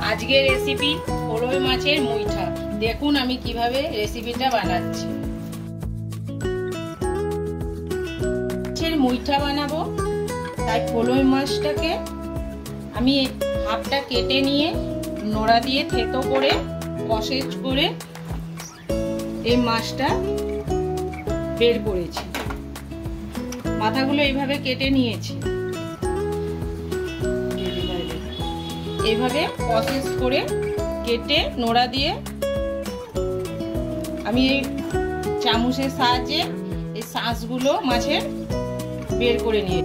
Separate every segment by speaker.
Speaker 1: আজকের রেসিপি ফলোই মাছের মুইঠা। দেখুন আমি কিভাবে রেসিপিটা বানাচ্ছি। মাছের মুইঠা বানাবো, তাই ফলোই মাছটাকে আমি হাফটা কেটে নিয়ে নোড়া দিয়ে থেতো করে কষেজ করে এই মাছটা বের করেছি। মাথাগুলো এইভাবে কেটে নিয়েছি, এইভাবে প্রসেস করে কেটে নোড়া দিয়ে আমি এই চামচের সাহায্যে এই শাঁসগুলো মাছের বের করে নিয়ে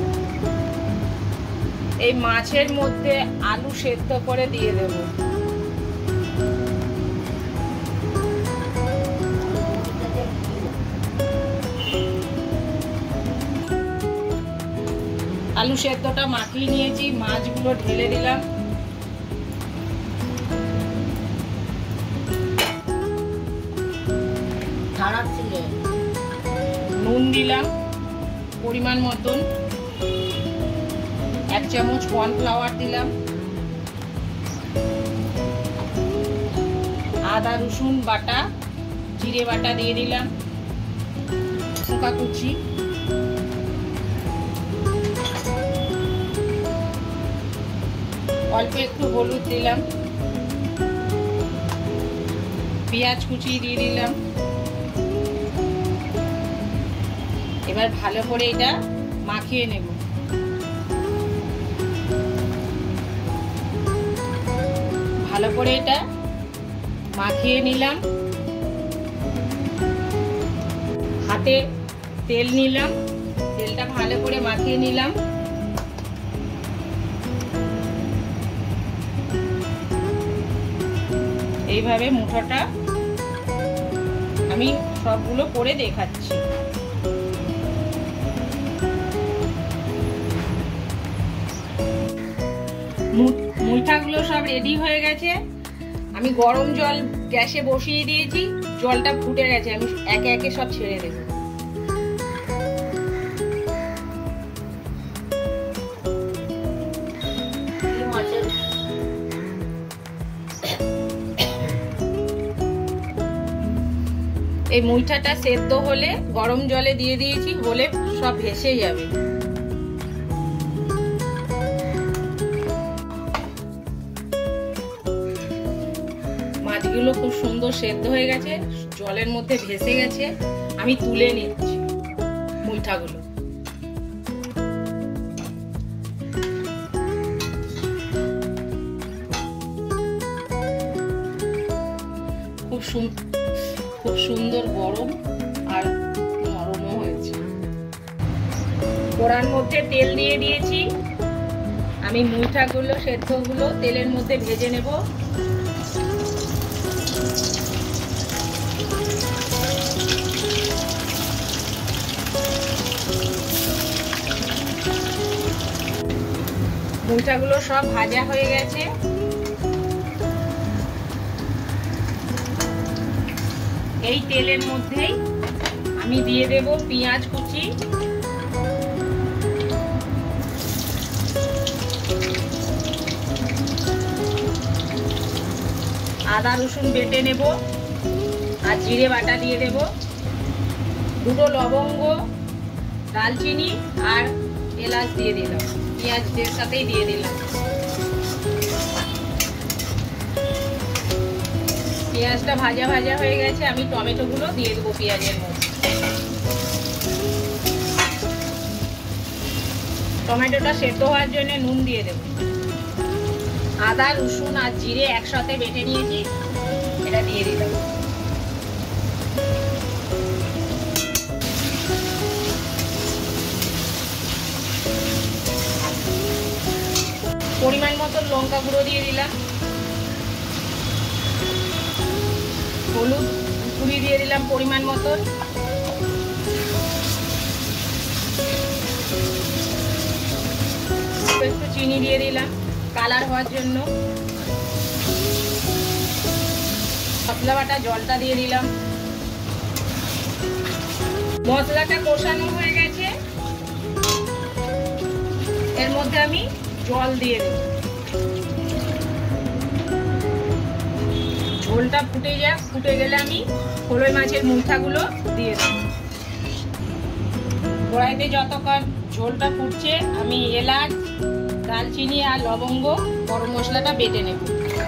Speaker 1: এই মাছের মধ্যে আলু সেদ্ধ করে দিয়ে দেব। আলু সেদ্ধটা মাখিয়ে নিয়েছি, মাছগুলো ঢেলে দিলাম। নুন দিলাম পরিমাণ মতন, 1 চামচ কর্নফ্লাওয়ার দিলাম, আদা রসুন বাটা, জিরে বাটা দিয়ে দিলাম, লঙ্কা কুচি, অল্প একটু হলুদ দিলাম, পেঁয়াজ কুচি দিয়ে দিলাম। এবার ভালো করে এটা মাখিয়ে নেব। ভালো করে এটা মাখিয়ে নিলাম। হাতে তেল নিলাম, তেলটা ভালো করে মাখিয়ে নিলাম। এইভাবে মুঠোটা আমি সবগুলো করে দেখাচ্ছি। মুইঠাগুলো সব রেডি হয়ে গেছে। আমি গরম জল গ্যাসে বসিয়ে দিয়েছি, জলটা ফুটে গেছে। আমি একে একে সব ছেড়ে দেব। এই মুইঠাটা সেদ্ধ হলে গরম জলে দিয়ে দিয়েছি, হলে সব ভেসে যাবে। মাছগুলো খুব সুন্দর সেদ্ধ হয়ে গেছে, জলের মধ্যে ভেসে গেছে। আমি তুলে নিচ্ছি মুইঠাগুলো। খুব সুন্দর গরম আর নরমও হয়েছে। কড়ার মধ্যে তেল দিয়ে দিয়েছি। আমি মুইঠাগুলো সেদ্ধগুলো তেলের মধ্যে ভেজে নেব। মুইঠাগুলো সব ভাজা হয়ে গেছে। এই তেলের মধ্যেই আমি দিয়ে দেব পেঁয়াজ কুচি, আদা রসুন বেটে নেব, আর জিরে বাটা দিয়ে দেব, 2 লবঙ্গ, দালচিনি আর এলাচ দিয়ে দিলাম। পেঁয়াজের সাথেই দিয়ে দিলাম। পেঁয়াজটা ভাজা ভাজা হয়ে গেছে। আমি টমেটোগুলো দিয়ে দেবো পেঁয়াজের মধ্যে। টমেটোটা সেদ্ধ হওয়ার জন্য নুন দিয়ে দেব। আদা রসুন আর জিরে একসাথে বেটে নিয়েছি, এটা দিয়ে দিলাম। পরিমাণ মতো লঙ্কা গুঁড়ো দিয়ে দিলাম, হলুদ গুঁড়ি দিয়ে দিলাম পরিমাণ মতো, একটু চিনি দিয়ে দিলাম কালার হওয়ার জন্য। মশলা বাটা জলটা দিয়ে দিলাম। মশলাটা কষানো হয়ে গেছে, এর মধ্যে আমি জল দিয়ে দেব। ঝোলটা ফুটে যাক, ফুটে গেলে আমি ফলই মাছের মুঠাগুলো দিয়ে দেব। কড়াইতে যতক্ষণ ঝোলটা ফুটছে আমি এলাচ, দালচিনি আর লবঙ্গ, গরম মশলাটা বেটে নেব।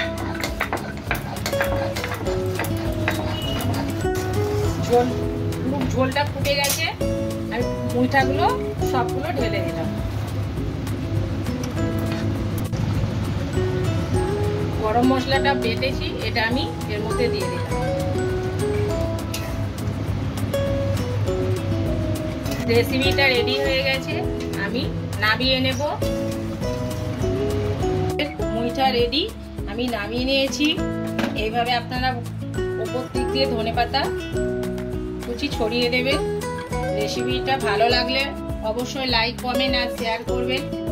Speaker 1: ঝোলটা ফুটে গেছে, আমি মুঠাগুলো সবগুলো ঢেলে দিলাম। গরম মশলাটা বেটেছি, এটা আমি এর মধ্যে দিয়ে দিলাম। রেসিপিটা রেডি হয়ে গেছে, আমি নামিয়ে নেব। মুইঠা রেডি, আমি নামিয়ে নিয়েছি। এইভাবে আপনারা উপর দিক দিয়ে ধনেপাতা কুচি ছড়িয়ে দেবেন। রেসিপিটা ভালো লাগলে অবশ্যই লাইক, কমেন্ট আর শেয়ার করবেন।